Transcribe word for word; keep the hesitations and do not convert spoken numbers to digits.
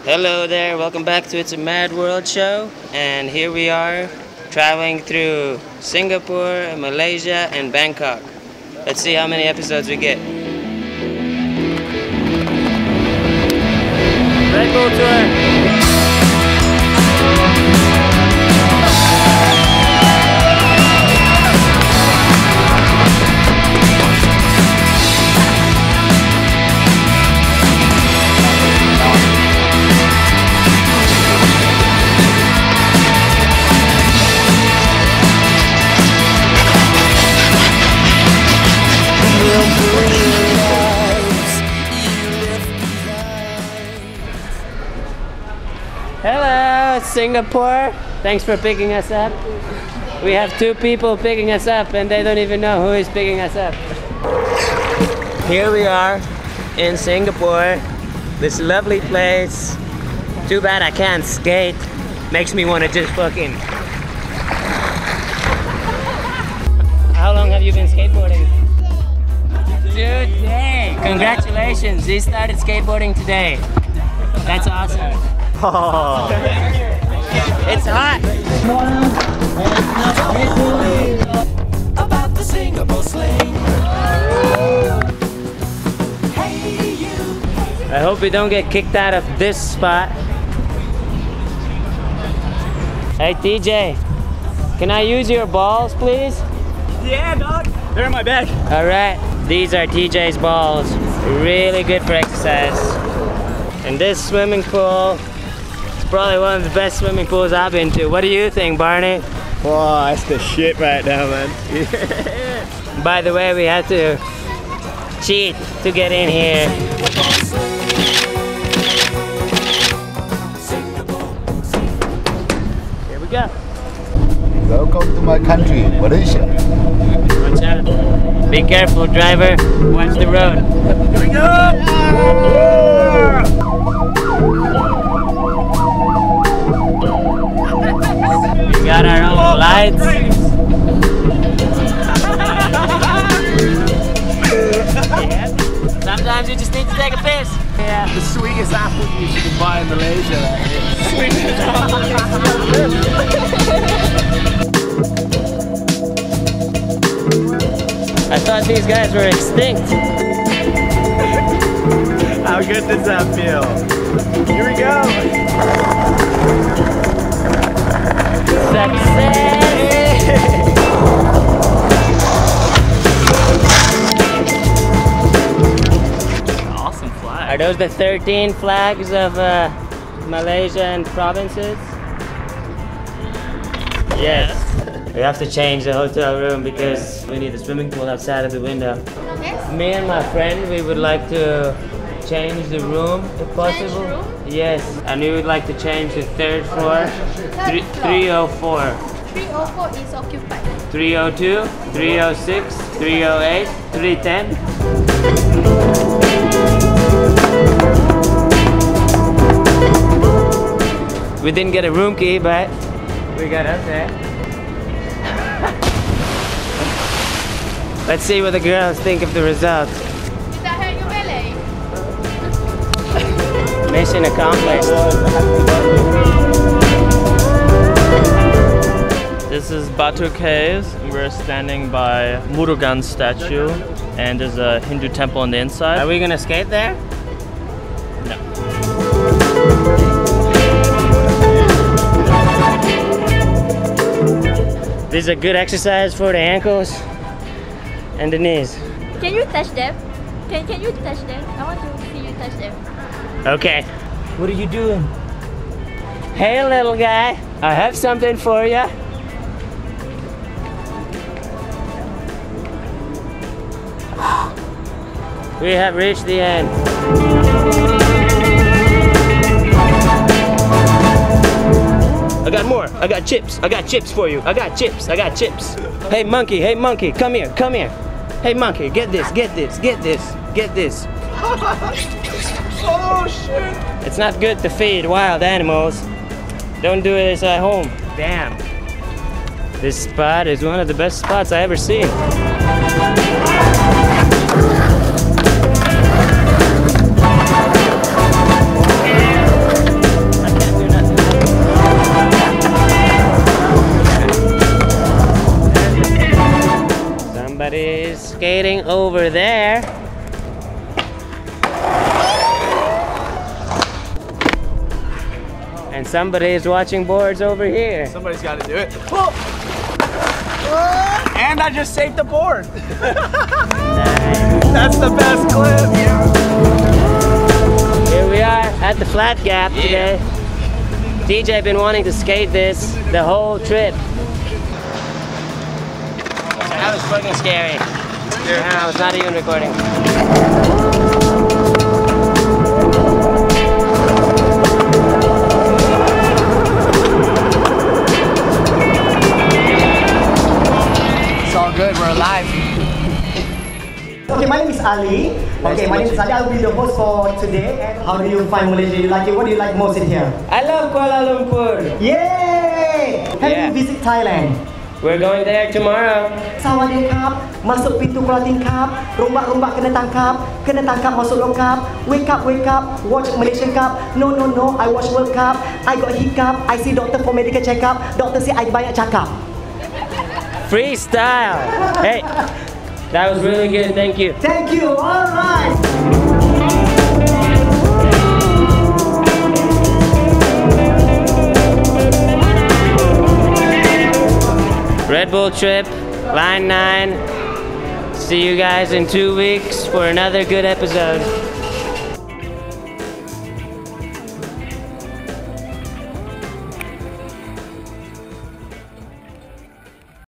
Hello there, welcome back to It's a Mad World show, and here we are traveling through Singapore, Malaysia, and Bangkok. Let's see how many episodes we get. Red Bull Tour! Hello, Singapore. Thanks for picking us up. We have two people picking us up and they don't even know who is picking us up. Here we are in Singapore, this lovely place. Too bad I can't skate. Makes me want to just fucking... How long have you been skateboarding? Today! Congratulations, he started skateboarding today. That's awesome. Oh, it's hot. About the Singapore Sling. I hope we don't get kicked out of this spot. Hey T J, can I use your balls, please? Yeah, dog. They're in my bag. All right, these are T J's balls. Really good for exercise. And this swimming pool. Probably one of the best swimming pools I've been to. What do you think, Barney? Oh, that's the shit right now, man. Yeah. By the way, we had to cheat to get in here. Here we go. Welcome to my country, Malaysia. Watch out. Be careful, driver. Watch the road. Here we go! Oh! We got our own lights. Yeah. Sometimes you just need to take a piss. Yeah. The sweetest apple juice you can buy in Malaysia. Sweetest apple I thought these guys were extinct. How good does that feel? Here we go. Success! Awesome flag. Are those the thirteen flags of uh, Malaysia and provinces? Yes. We have to change the hotel room because we need a swimming pool outside of the window. Yes. Me and my friend, we would like to change the room if possible. Change room? Yes, and we would like to change the third floor. Third floor. three oh four. three oh four is occupied. three oh two, three oh six, three oh eight, three ten. We didn't get a room key, but we got up there. Let's see what the girls think of the result. Is that hurt your belly? Mission accomplished. This is Batu Caves. We're standing by Murugan statue, and there's a Hindu temple on the inside. Are we gonna skate there? No. This is a good exercise for the ankles and the knees. Can you touch them? Can, can you touch them? I want to see you touch them. Okay. What are you doing? Hey little guy, I have something for you. We have reached the end. I got more. I got chips. I got chips for you. I got chips. I got chips. Hey monkey, hey monkey, come here, come here. Hey monkey, get this, get this, get this, get this. Oh shit! It's not good to feed wild animals. Don't do this at home. Damn. This spot is one of the best spots I ever seen. skating over there. And somebody is watching boards over here. Somebody's got to do it. Oh. And I just saved the board. Nice. That's the best clip. Here we are at the flat gap Yeah. today. D J been wanting to skate this the whole trip. That was fucking scary. Yeah, I was not even recording. It's all good. We're alive. Okay, my name is Ali. Okay, my name is Ali. I'll be the host for today. And how do you find Malaysia? You like it? What do you like most in here? I love Kuala Lumpur. Yay! Have Yeah. you visit Thailand? We're going there tomorrow. Sawadee-kap, masuk pintu keluar tingkap, rombak-rombak kena tangkap, kena tangkap masuk longkap, wake up, wake up, watch Malaysian Cup, no, no, no, I watch World Cup, I got hiccup, I see doctor for medical checkup, doctor say I banyak cakap. Freestyle. Hey, that was really good. Thank you. Thank you, alright. Red Bull trip, line nine. See you guys in two weeks for another good episode.